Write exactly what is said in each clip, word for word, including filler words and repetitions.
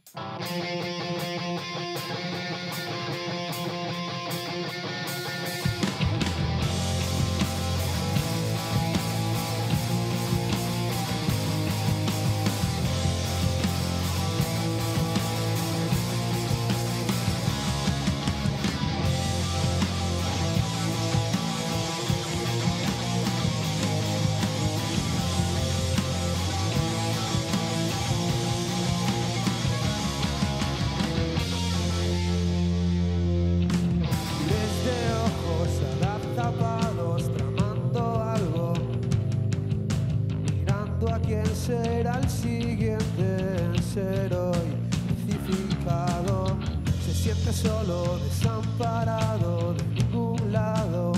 Será el siguiente en ser hoy crucificado. Se siente solo, desamparado, de ningún lado.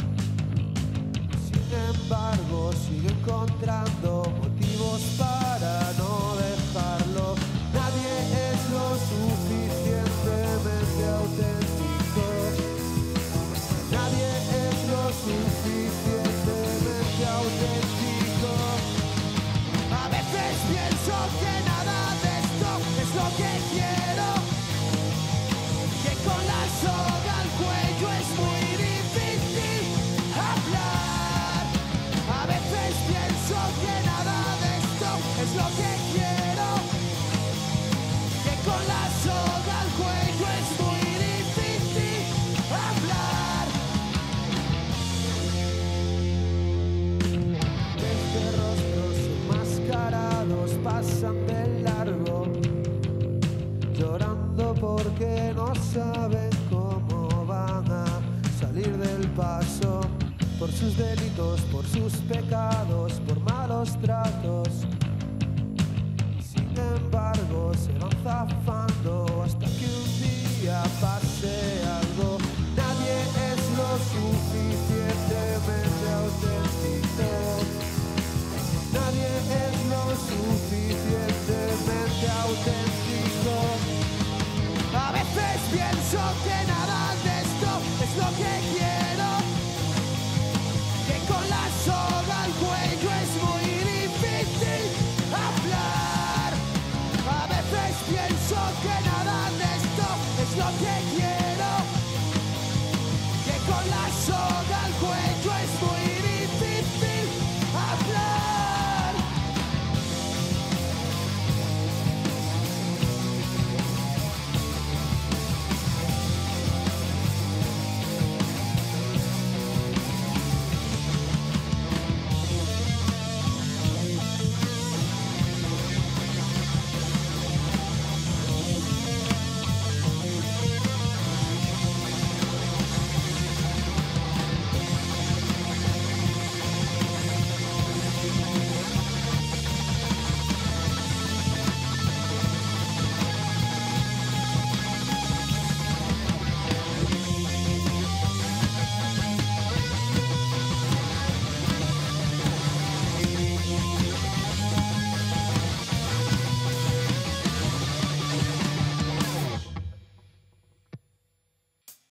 Sin embargo, sigue encontrando motivos para no dejarlo. Nadie es lo suficientemente auténtico. Nadie es lo suficientemente auténtico. Pienso que nada de esto es lo que quiero, que con la soga al cuello es muy difícil hablar. A veces pienso que nada de esto es lo que quiero, que con la soga al cuello es muy difícil hablar. Desde rostros enmascarados pasan de largo, llorando porque no saben cómo van a salir del paso, por sus delitos, por sus pecados, por malos tratos.